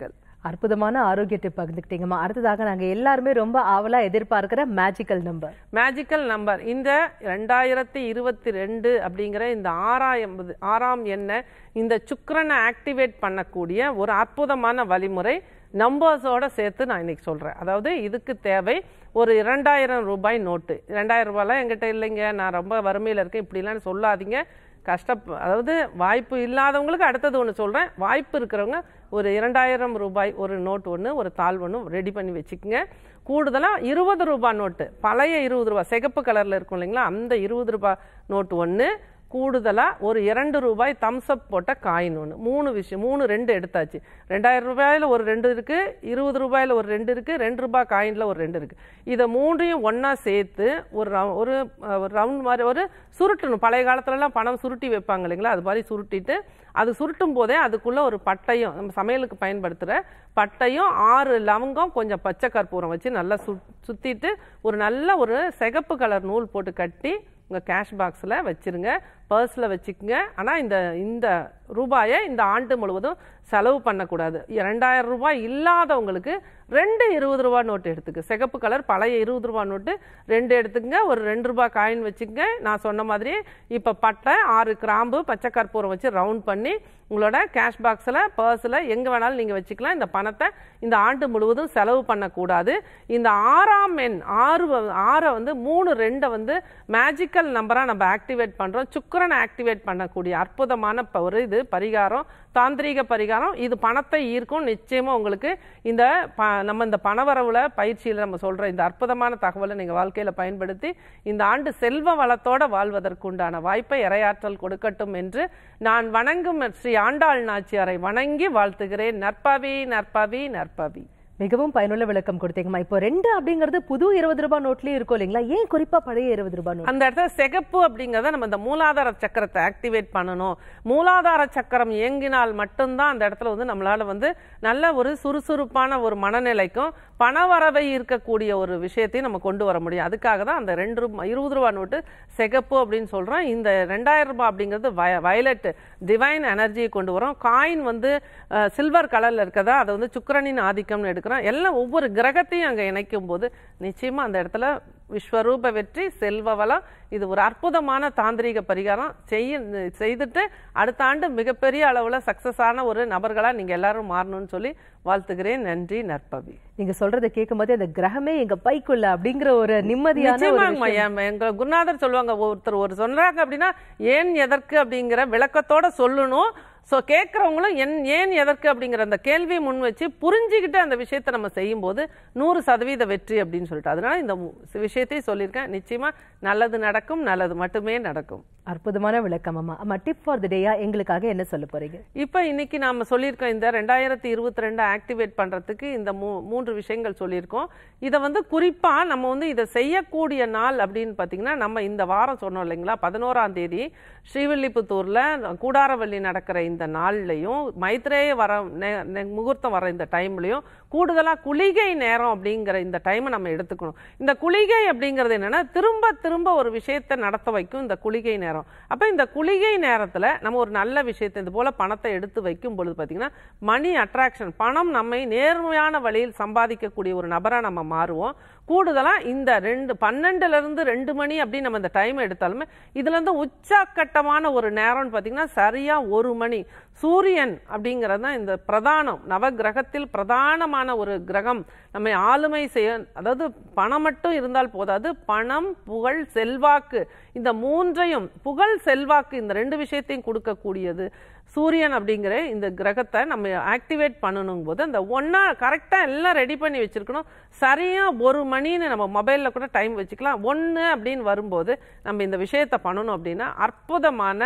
அற்புதமான ஆரோக்கிய டிப் பகிர்ந்துக்கிட்டீங்கம்மா. அடுத்ததாக நாங்க எல்லாருமே ரொம்ப ஆவலா எதிர்பார்க்கிற மேஜிக்கல் நம்பர் மேஜிக்கல் நம்பர் இந்த ரெண்டாயிரத்தி இருபத்தி ரெண்டு அப்படிங்கிற இந்த ஆறாம் ஆறாம் எண்ணை இந்த சுக்கிரனை ஆக்டிவேட் பண்ணக்கூடிய ஒரு அற்புதமான வழிமுறை நம்பர்ஸோட சேர்த்து நான் இன்னைக்கு சொல்றேன். அதாவது இதுக்கு தேவை ஒரு இரண்டாயிரம் ரூபாய் நோட்டு. இரண்டாயிரம் ரூபாய்லாம் என்கிட்ட இல்லைங்க, நான் ரொம்ப வறுமையில் இருக்கேன் இப்படிலாம் சொல்லாதீங்க. கஷ்ட அதாவது வாய்ப்பு இல்லாதவங்களுக்கு அடுத்தது ஒன்று சொல்கிறேன். வாய்ப்பு இருக்கிறவங்க ஒரு இரண்டாயிரம் ரூபாய் ஒரு நோட் ஒன்று ஒரு தாள் ஒன்று ரெடி பண்ணி வச்சுக்கோங்க. கூடுதலாக இருபது ரூபாய் நோட்டு, பழைய இருபது ரூபாய் சிகப்பு கலரில் இருக்கும் இல்லைங்களா, அந்த இருபது ரூபாய் நோட்டு ஒன்று, கூடுதலாக ஒரு இரண்டு ரூபாய் தம்ஸ்அப் போட்ட காயின் ஒன்று. மூணு விஷயம், மூணு ரெண்டு எடுத்தாச்சு. ரெண்டாயிரம் ரூபாயில் ஒரு ரெண்டு இருக்குது, இருபது ரூபாயில் ஒரு ரெண்டு இருக்குது, ரெண்டு ரூபாய் காயினில் ஒரு ரெண்டு இருக்குது. இதை மூன்றையும் ஒன்றா சேர்த்து ஒரு ஒரு ரவுண்ட் மாதிரி ஒரு சுருட்டணும். பழைய காலத்துலலாம் பணம் சுருட்டி வைப்பாங்க இல்லைங்களா, அது மாதிரி சுருட்டிட்டு அது சுருட்டும் போதே அதுக்குள்ளே ஒரு பட்டையும், நம்ம சமையலுக்கு பயன்படுத்துகிற பட்டையும் ஆறு லவங்கம் கொஞ்சம் பச்சை கற்பூரம் வச்சு நல்லா சு சுற்றிட்டு ஒரு நல்ல ஒரு சிகப்பு கலர் நூல் போட்டு கட்டி உங்கள் கேஷ் பாக்ஸில் வச்சுருங்க, பர்ஸில் வச்சுக்கோங்க. ஆனால் இந்த இந்த ரூபாயை இந்த ஆண்டு முழுவதும் செலவு பண்ணக்கூடாது. ரெண்டாயிரம் ரூபாய் இல்லாதவங்களுக்கு ரெண்டு இருபது ரூபா நோட்டு எடுத்துக்க, சிகப்பு கலர் பழைய இருபது ரூபா நோட்டு ரெண்டு எடுத்துக்கங்க, ஒரு ரெண்டு ரூபாய் காயின் வச்சுக்கங்க. நான் சொன்ன மாதிரி இப்போ பட்டை ஆறு கிராம்பு பச்சை கற்பூரம் வச்சு ரவுண்ட் பண்ணி உங்களோட கேஷ் பாக்ஸில் பர்ஸில் எங்கே வேணாலும் நீங்கள் வச்சுக்கலாம். இந்த பணத்தை இந்த ஆண்டு முழுவதும் செலவு பண்ணக்கூடாது. இந்த ஆறாம் எண் ஆறு ஆறை வந்து மூணு ரெண்டை வந்து மேஜிக்கல் நம்பராக நம்ம ஆக்டிவேட் பண்ணுறோம். சுக்கிரனை ஆக்டிவேட் பண்ணக்கூடிய அற்புதமான ஒரு இது பரிகாரம், தாந்திரீக பரிகாரம். இது பணத்தை ஈர்க்கும். நிச்சயமாக உங்களுக்கு இந்த நம்ம இந்த பணவரவுல பயிற்சியில் நம்ம சொல்கிற இந்த அற்புதமான தகவலை நீங்கள் வாழ்க்கையில் பயன்படுத்தி இந்த ஆண்டு செல்வ வளத்தோட வாழ்வதற்குண்டான வாய்ப்பை இறையாற்றல் கொடுக்கட்டும் என்று நான் வணங்கும் ஸ்ரீ ஆண்டாள் நாச்சியாரை வணங்கி வாழ்த்துகிறேன். நற்பவி நற்பவி நற்பவி. மிகவும் பயனுள்ள விளக்கம் கொடுத்தீங்கம்மா. இப்போ ரெண்டு அப்படிங்கிறது புது இருபது ரூபாய் நோட்லயும் இருக்கும் இல்லைங்களா, ஏன் குறிப்பா பழைய இருபது ரூபாய் நோட்? அந்த இடத்துல சிகப்பு அப்படிங்கிறத நம்ம இந்த மூலாதார சக்கரத்தை ஆக்டிவேட் பண்ணணும். மூலாதார சக்கரம் இயங்கினால் மட்டும்தான் அந்த இடத்துல வந்து நம்மளால வந்து நல்ல ஒரு சுறுசுறுப்பான ஒரு மனநிலைக்கும் பணவரவை இருக்கக்கூடிய ஒரு விஷயத்தையும் நம்ம கொண்டு வர முடியும். அதுக்காக தான் அந்த ரெண்டு ரூபாய் இருபது ரூபாய் நோட்டு சிகப்பு அப்படின்னு சொல்றோம். இந்த ரெண்டாயிரம் ரூபாய் அப்படிங்கிறது வயலட் டிவைன் எனர்ஜியை கொண்டு வரும். காயின் வந்து சில்வர் கலர்ல இருக்கதா, அதை வந்து சுக்கிரனின் ஆதிக்கம்னு எடுக்கிறோம். எல்லாம் ஒவ்வொரு கிரகத்தையும் அங்கே இணைக்கும் போது நிச்சயமா அந்த இடத்துல விஸ்வரூப வெற்றி, செல்வ வளம். இது ஒரு அற்புதமான தாந்திரீக பரிகாரம். செய்ய செய்துட்டு அடுத்த ஆண்டு மிகப்பெரிய அளவில் சக்சஸ் ஆன ஒரு நபர்களா நீங்க எல்லாரும் மாறணும்னு சொல்லி வாழ்த்துகிறேன். நன்றி, நற்பவி. நீங்க சொல்றதை கேட்கும் போது அந்த கிரகமே எங்க பைக்குள்ள அப்படிங்கிற ஒரு நிம்மதியான எங்க குருநாதர் சொல்லுவாங்க, ஒருத்தர் ஒரு சொல்றாங்க அப்படின்னா ஏன் எதற்கு அப்படிங்கிற விளக்கத்தோட சொல்லணும். ஸோ கேட்குறவங்களும் என் ஏன் எதற்கு அப்படிங்கிற அந்த கேள்வியை முன் வச்சு புரிஞ்சுக்கிட்டு அந்த விஷயத்தை நம்ம செய்யும் போது நூறு சதவீத வெற்றி அப்படின்னு சொல்லிட்டு அதனால இந்த விஷயத்தையும் சொல்லியிருக்கேன். நிச்சயமா நல்லது நடக்கும், நல்லது மட்டுமே நடக்கும். அற்புதமான விளக்கம் அம்மா. அம்மா டிப் ஃபார் தி டேயா எங்களுக்காக என்ன சொல்ல போறீங்க? இப்போ இன்னைக்கு நாம சொல்லியிருக்கோம் இந்த ரெண்டாயிரத்தி இருபத்தி ரெண்டு ஆக்டிவேட் பண்றதுக்கு இந்த மூ மூன்று விஷயங்கள் சொல்லியிருக்கோம். இதை வந்து குறிப்பா நம்ம வந்து இதை செய்யக்கூடிய நாள் அப்படின்னு பார்த்தீங்கன்னா நம்ம இந்த வாரம் சொன்னோம் இல்லைங்களா, பதினோராம் தேதி ஸ்ரீவில்லிபுத்தூர்ல கூடாரவள்ளி நடக்கிற இந்த நாள்லையும் மைத்ரேய வர முகூர்த்தம் வர இந்த டைம்லையும் கூடுதலாக குளிகை நேரம் அப்படிங்கிற இந்த டைமை நம்ம எடுத்துக்கணும். இந்த குளிகை அப்படிங்கிறது என்னன்னா திரும்ப திரும்ப ஒரு விஷயத்தை நடத்த வைக்கும் இந்த குளிகை நேரம். அப்போ இந்த குளிகை நேரத்தில் நம்ம ஒரு நல்ல விஷயத்தை இது போல பணத்தை எடுத்து வைக்கும் பொழுது பார்த்தீங்கன்னா மணி அட்ராக்ஷன், பணம் நம்மை நேர்மையான வழியில் சம்பாதிக்கக்கூடிய ஒரு நபராக நம்ம மாறுவோம். கூடுதலாக இந்த ரெண்டு பன்னெண்டுல இருந்து ரெண்டு மணி அப்படின்னு நம்ம இந்த டைம் எடுத்தாலுமே இதுல இருந்து உச்சக்கட்டமான ஒரு நேரம்னு பார்த்தீங்கன்னா சரியா ஒரு மணி. சூரியன் அப்படிங்கிறது தான் இந்த பிரதானம், நவ கிரகத்தில் பிரதானமான ஒரு கிரகம். நம்ம ஆளுமை செய்ய, அதாவது பணம் மட்டும் இருந்தால் போதாது, பணம் புகழ் செல்வாக்கு இந்த மூன்றையும், புகழ் செல்வாக்கு இந்த ரெண்டு விஷயத்தையும் கொடுக்கக்கூடியது சூரியன் அப்படிங்கிற இந்த கிரகத்தை நம்ம ஆக்டிவேட் பண்ணணும் போது அந்த ஒன்னா கரெக்டாக எல்லாம் ரெடி பண்ணி வச்சிருக்கணும். சரியாக ஒரு மணின்னு நம்ம மொபைலில் கூட டைம் வச்சுக்கலாம். ஒன்று அப்படின்னு வரும்போது நம்ம இந்த விஷயத்தை பண்ணணும் அப்படின்னா அற்புதமான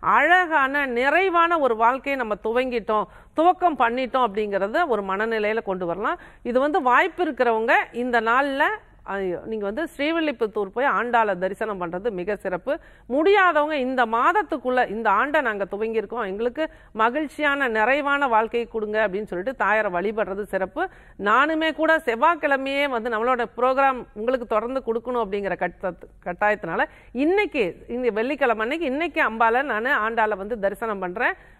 அழகான நிறைவான ஒரு வாழ்க்கையை நம்ம துவங்கிட்டோம், துவக்கம் பண்ணிட்டோம் அப்படிங்கிறத ஒரு மனநிலையில் கொண்டு வரலாம். இது வந்து வாய்ப்பு இருக்கிறவங்க இந்த நாளில் நீங்கள் வந்து ஸ்ரீவில்லிபுத்தூர் போய் ஆண்டாளை தரிசனம் பண்ணுறது மிக சிறப்பு. முடியாதவங்க இந்த மாதத்துக்குள்ளே இந்த ஆண்டை நாங்கள் துவங்கியிருக்கோம், எங்களுக்கு மகிழ்ச்சியான நிறைவான வாழ்க்கையை கொடுங்க அப்படின்னு சொல்லிட்டு தாயாரை வழிபடுறது சிறப்பு. நானுமே கூட செவ்வாய்க்கிழமையே வந்து நம்மளோட ப்ரோக்ராம் உங்களுக்கு தொடர்ந்து கொடுக்கணும் அப்படிங்கிற கட்ட கட்டாயத்தினால இன்னைக்கு இந்த வெள்ளிக்கிழமை அன்னைக்கு இன்னைக்கு அம்பால நான் ஆண்டாளை வந்து தரிசனம் பண்ணுறேன்.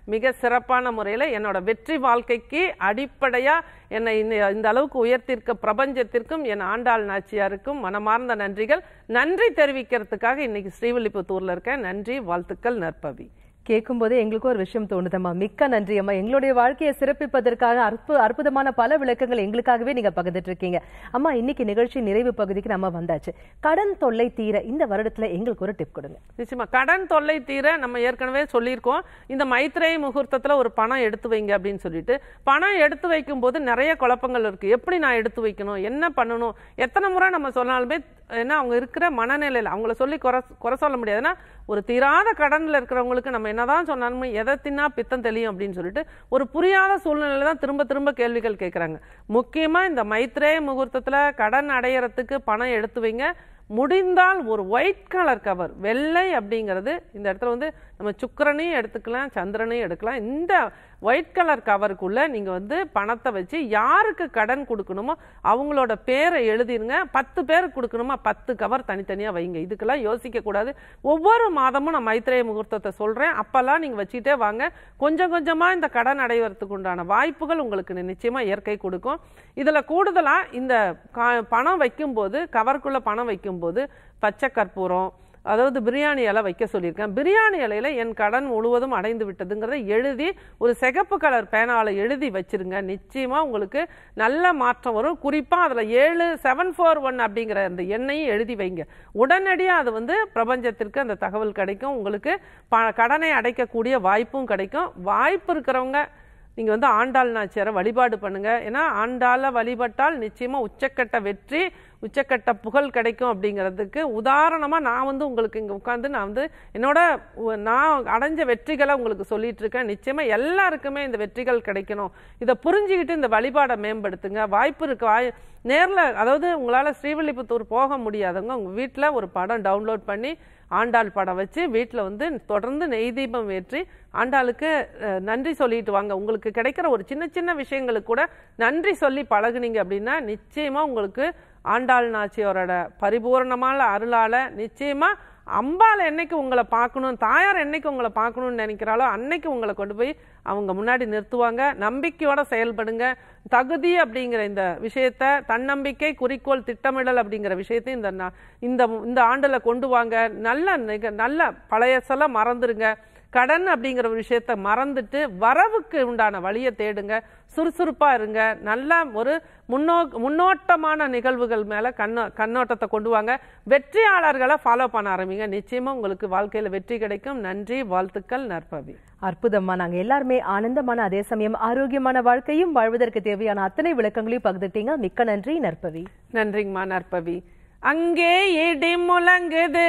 மிக சிறப்பான முறையில் என்னோட வெற்றி வாழ்க்கைக்கு அடிப்படையாக என்னை இந்த அளவுக்கு உயர்த்திருக்க பிரபஞ்சத்திற்கும் என் ஆண்டாள் நாச்சியாருக்கும் மனமார்ந்த நன்றிகள். நன்றி தெரிவிக்கிறதுக்காக இன்னைக்கு ஸ்ரீவில்லிபுத்தூர்ல இருக்கேன். நன்றி, வாழ்த்துக்கள், நற்பவி. கேட்கும் போதே எங்களுக்கும் ஒரு விஷயம் தோணுதம்மா. மிக்க நன்றி அம்மா. எங்களுடைய வாழ்க்கையை சிறப்பிப்பதற்காக அற்பு அற்புதமான பல விளக்கங்கள் எங்களுக்காகவே நீங்க பகிர்ந்துட்டு இருக்கீங்க அம்மா. இன்னைக்கு நிகழ்ச்சி நிறைவு பகுதிக்கு நம்ம வந்தாச்சு. கடன் தொல்லை தீர இந்த வருடத்துல எங்களுக்கு ஒரு டிப் கொடுங்க. நிச்சயமா கடன் தொல்லை தீர நம்ம ஏற்கனவே சொல்லியிருக்கோம். இந்த மைத்ரேயி முகூர்த்தத்துல ஒரு பணம் எடுத்து வைங்க அப்படின்னு சொல்லிட்டு, பணம் எடுத்து வைக்கும் போது நிறைய குழப்பங்கள் இருக்கு. எப்படி நான் எடுத்து வைக்கணும், என்ன பண்ணணும், எத்தனை முறை நம்ம சொன்னாலுமே ஏன்னா அவங்க இருக்கிற மனநிலையில் அவங்கள சொல்லி குறை குறை சொல்ல முடியாதுன்னா, ஒரு தீராத கடன்ல இருக்கிறவங்களுக்கு நம்ம என்னதான் சொன்னாலுமே எதை தின்னா பித்தம் தெளியும் அப்படின்னு சொல்லிட்டு ஒரு புரியாத சூழ்நிலையில தான் திரும்ப திரும்ப கேள்விகள் கேட்கறாங்க. முக்கியமா இந்த மைத்ரேயி முகூர்த்தத்துல கடன் அடையறதுக்கு பணம் எடுத்து வைங்க. முடிந்தால் ஒரு ஒயிட் கலர் கவர், வெள்ளை அப்படிங்கிறது இந்த இடத்துல வந்து நம்ம சுக்கிரனையும் எடுத்துக்கலாம், சந்திரனையும் எடுக்கலாம். இந்த ஒயிட் கலர் கவருக்குள்ள நீங்க வந்து பணத்தை வச்சு யாருக்கு கடன் கொடுக்கணுமோ அவங்களோட பேரை எழுதிருங்க. பத்து பேருக்கு கொடுக்கணுமா பத்து கவர் தனித்தனியா வைங்க. இதுக்கெல்லாம் யோசிக்க கூடாது. ஒவ்வொரு மாதமும் நான் மைத்ரேயி முகூர்த்தத்தை சொல்றேன். அப்பெல்லாம் நீங்க வச்சுட்டே வாங்க. கொஞ்சம் கொஞ்சமா இந்த கடன் அடைவதற்கு உண்டான வாய்ப்புகள் உங்களுக்கு நிச்சயமா இயற்கை கொடுக்கும். இதுல கூடுதலா இந்த பணம் வைக்கும் போது, கவருக்குள்ள பணம் வைக்கும் போது பச்சை கற்பூரம், அதாவது பிரியாணி இலை வைக்க சொல்லியிருக்கேன். பிரியாணி இலையில என் கடன் முழுவதும் அடைந்து விட்டதுங்கிறத எழுதி ஒரு சிகப்பு கலர் பேனால எழுதி வச்சிருங்க. நிச்சயமா உங்களுக்கு நல்ல மாற்றம் வரும். குறிப்பா அதுல ஏழு செவன் ஃபோர் ஒன் அப்படிங்கிற அந்த எண்ணையும் எழுதி வைங்க. உடனடியாக அது வந்து பிரபஞ்சத்திற்கு அந்த தகவல் கிடைக்கும். உங்களுக்கு கடனை அடைக்கக்கூடிய வாய்ப்பும் கிடைக்கும். வாய்ப்பு இருக்கிறவங்க நீங்க வந்து ஆண்டாள் நாச்சியாரை வழிபாடு பண்ணுங்க. ஏன்னா ஆண்டாள வழிபட்டால் நிச்சயமா உச்சக்கட்ட வெற்றி, உச்சக்கட்ட புகழ் கிடைக்கும். அப்படிங்கிறதுக்கு உதாரணமா நான் வந்து உங்களுக்கு இங்க உட்கார்ந்து நான் வந்து என்னோட நான் அடைஞ்ச வெற்றிகளை உங்களுக்கு சொல்லிட்டு இருக்கேன். நிச்சயமா எல்லாருக்குமே இந்த வெற்றிகள் கிடைக்கணும். இதை புரிஞ்சுக்கிட்டு இந்த வழிபாடை மேம்படுத்துங்க. வாய்ப்பு இருக்கு. வாய் நேர்ல அதாவது உங்களால ஸ்ரீவில்லிபுத்தூர் போக முடியாதவங்க உங்க வீட்டுல ஒரு படம் டவுன்லோட் பண்ணி ஆண்டாள் படம் வச்சு வீட்டில் வந்து தொடர்ந்து நெய் தீபம் ஏற்றி ஆண்டாளுக்கு நன்றி சொல்லிட்டு வாங்க. உங்களுக்கு கிடைக்கிற ஒரு சின்ன சின்ன விஷயங்களுக்கு கூட நன்றி சொல்லி பழகுனீங்க அப்படின்னா நிச்சயமா உங்களுக்கு ஆண்டாள் நாச்சியாரோட பரிபூர்ணமான அருளால நிச்சயமா அம்பாள் என்னைக்கு உங்களை பார்க்கணும், தாயார் என்னைக்கு உங்களை பார்க்கணும்னு நினைக்கிறாளோ அன்னைக்கு உங்களை கொண்டு போய் அவங்க முன்னாடி நிறுத்துவாங்க. நம்பிக்கையோட செயல்படுங்க. தகுதி அப்படிங்கிற இந்த விஷயத்த, தன்னம்பிக்கை, குறிக்கோள், திட்டமிடல் அப்படிங்கிற விஷயத்தையும் இந்த இந்த இந்த ஆண்டுல கொண்டு வாங்க. நல்ல நல்ல பழையசெல்லாம் மறந்துருங்க. கடன் அப்படிங்கிற ஒரு விஷயத்த மறந்துட்டு வரவுக்கு உண்டான வழியை தேடுங்க. சுறுசுறுப்பா இருங்க. நல்ல ஒரு முன்னோ முன்னோட்டமான நிகழ்வுகள் மேல கண்ணோ கண்ணோட்டத்தை கொண்டு வாங்க. வெற்றியாளர்களை ஃபாலோ பண்ண ஆரம்பிங்க. நிச்சயமா உங்களுக்கு வாழ்க்கையில வெற்றி கிடைக்கும். நன்றி, வாழ்த்துக்கள், நற்பவி. அற்புதமா. நாங்க எல்லாருமே ஆனந்தமான அதே சமயம் ஆரோக்கியமான வாழ்க்கையும் வாழ்வதற்கு தேவையான அத்தனை விளக்கங்களையும் பகிர்ந்துட்டீங்க. மிக்க நன்றி, நற்பவி. நன்றிங்கம்மா, நற்பவி. அங்கே இடி முழங்குது,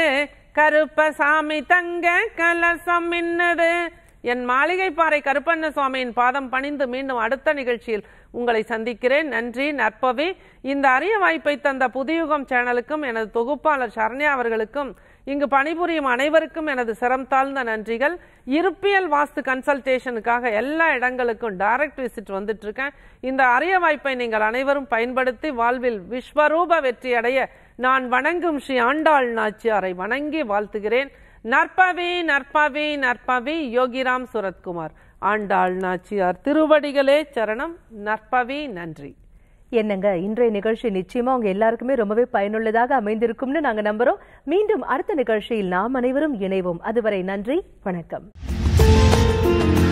கருப்பசாமி தங்க கலசம் மின்னது. என் மாளிகை பாறை கருப்பண்ண சுவாமியின் பாதம் பணிந்து மீண்டும் அடுத்த நிகழ்ச்சியில் உங்களை சந்திக்கிறேன். நன்றி, நற்பவி. இந்த அரிய வாய்ப்பை தந்த புதுயுகம் சேனலுக்கும் எனது தொகுப்பாளர் சரண்யா அவர்களுக்கும் இங்கு பணிபுரியும் அனைவருக்கும் எனது சிரம் தாழ்ந்த நன்றிகள். இருப்பியல் வாஸ்து கன்சல்டேஷனுக்காக எல்லா இடங்களுக்கும் டைரக்ட் விசிட் வந்துட்டு இருக்கேன். இந்த அரிய வாய்ப்பை நீங்கள் அனைவரும் பயன்படுத்தி வாழ்வில் விஸ்வரூப வெற்றி அடைய நான் வணங்கும் ஸ்ரீ ஆண்டாள் நாச்சியாரை வணங்கி வாழ்த்துகிறேன். நற்பவி, நற்பவி, நற்பவி. யோகிராம் சுரத்குமார். ஆண்டாள் நாச்சியார் திருவடிகளே சரணம். நற்பவி. நன்றி. என்னங்க, இன்றைய நிகழ்ச்சி நிச்சயமா உங்க எல்லாருக்குமே ரொம்பவே பயனுள்ளதாக அமைந்திருக்கும்னு நாங்க நம்புறோம். மீண்டும் அடுத்த நிகழ்ச்சியில் நாம் அனைவரும் இணைவோம். அதுவரை நன்றி, வணக்கம்.